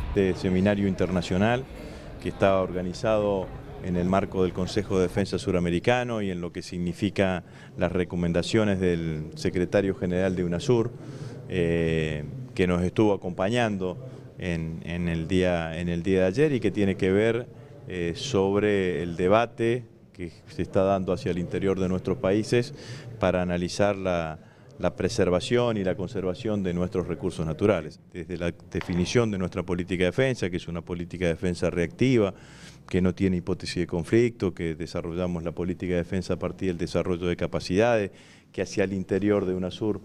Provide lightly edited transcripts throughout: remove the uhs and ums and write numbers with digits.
este seminario internacional que está organizado en el marco del Consejo de Defensa Suramericano y en lo que significa las recomendaciones del secretario general de UNASUR, que nos estuvo acompañando en el día de ayer y que tiene que ver sobre el debate que se está dando hacia el interior de nuestros países para analizar la preservación y la conservación de nuestros recursos naturales. Desde la definición de nuestra política de defensa, que es una política de defensa reactiva, que no tiene hipótesis de conflicto, que desarrollamos la política de defensa a partir del desarrollo de capacidades, que hacia el interior de UNASUR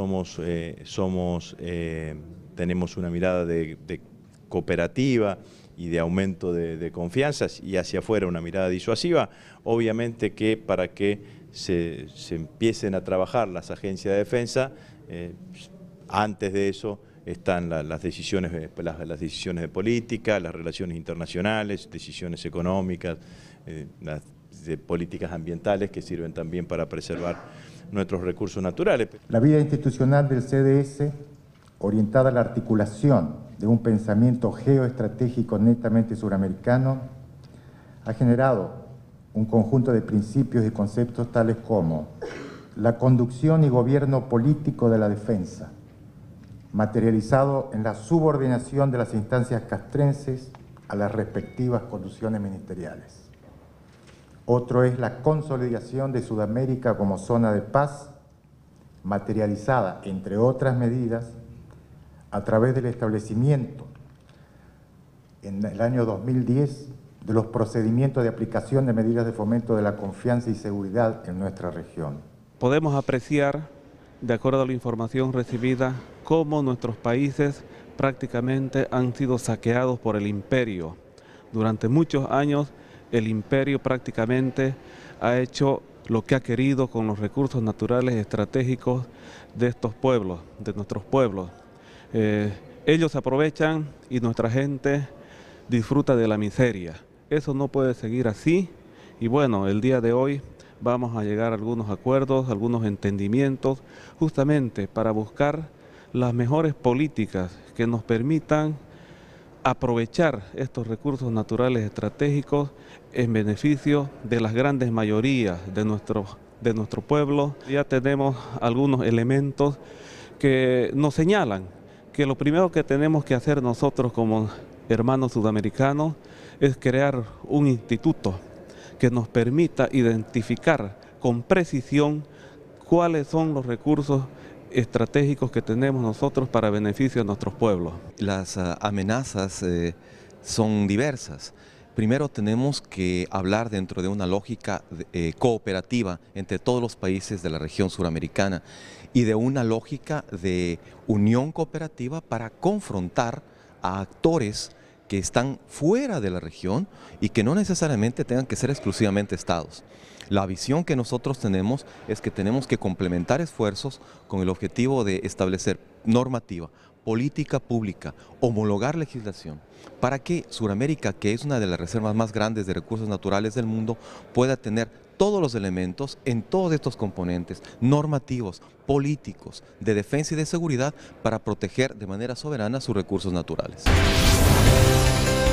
tenemos una mirada de cooperativa y de aumento de confianzas, y hacia afuera una mirada disuasiva. Obviamente que para que se empiecen a trabajar las agencias de defensa, antes de eso están las decisiones de política, las relaciones internacionales, decisiones económicas, las de políticas ambientales que sirven también para preservar nuestros recursos naturales. La vida institucional del CDS, orientada a la articulación de un pensamiento geoestratégico netamente suramericano, ha generado un conjunto de principios y conceptos tales como la conducción y gobierno político de la defensa, materializado en la subordinación de las instancias castrenses a las respectivas conducciones ministeriales. Otro es la consolidación de Sudamérica como zona de paz, materializada, entre otras medidas, a través del establecimiento en el año 2010 de los procedimientos de aplicación de medidas de fomento de la confianza y seguridad en nuestra región. Podemos apreciar, de acuerdo a la información recibida, cómo nuestros países prácticamente han sido saqueados por el imperio. Durante muchos años el imperio prácticamente ha hecho lo que ha querido con los recursos naturales estratégicos de estos pueblos, de nuestros pueblos. Ellos aprovechan y nuestra gente disfruta de la miseria. Eso no puede seguir así y bueno, el día de hoy vamos a llegar a algunos acuerdos, algunos entendimientos, justamente para buscar las mejores políticas que nos permitan aprovechar estos recursos naturales estratégicos en beneficio de las grandes mayorías de nuestro pueblo. Ya tenemos algunos elementos que nos señalan que lo primero que tenemos que hacer nosotros como hermanos sudamericanos es crear un instituto que nos permita identificar con precisión cuáles son los recursos estratégicos que tenemos nosotros para beneficio de nuestros pueblos. Las amenazas son diversas. Primero tenemos que hablar dentro de una lógica cooperativa entre todos los países de la región suramericana y de una lógica de unión cooperativa para confrontar a actores que están fuera de la región y que no necesariamente tengan que ser exclusivamente estados. La visión que nosotros tenemos es que tenemos que complementar esfuerzos con el objetivo de establecer normativa, política pública, homologar legislación, para que Sudamérica, que es una de las reservas más grandes de recursos naturales del mundo, pueda tener todos los elementos en todos estos componentes normativos, políticos, de defensa y de seguridad para proteger de manera soberana sus recursos naturales.